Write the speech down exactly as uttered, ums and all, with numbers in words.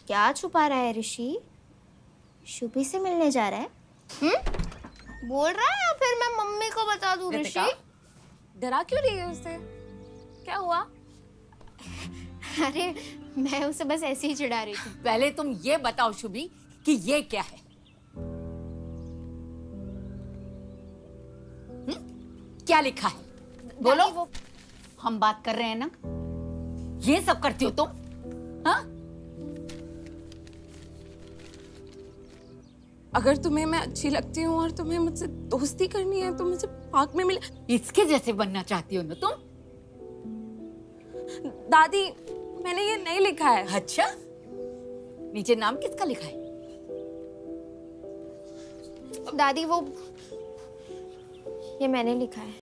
क्या छुपा रहा है ऋषि? शुभी से मिलने जा रहा है? हम्म? बोल रहा है या फिर मैं मम्मी को बता दूं? ऋषि डरा क्यों रही है उसे? क्या हुआ? अरे मैं उसे बस ऐसे ही चिढ़ा रही थी। पहले तुम ये बताओ शुभी कि ये क्या है? हुँ? क्या लिखा है? बोलो। वो... हम बात कर रहे हैं ना। ये सब करती हो तुम? हाँ? अगर तुम्हें मैं अच्छी लगती हूँ और तुम्हें मुझसे दोस्ती करनी है तो मुझे पार्क में मिले। इसके जैसे बनना चाहती हो ना तुम? दादी मैंने ये नहीं लिखा है। अच्छा, नीचे नाम किसका लिखा है? दादी वो ये मैंने लिखा है।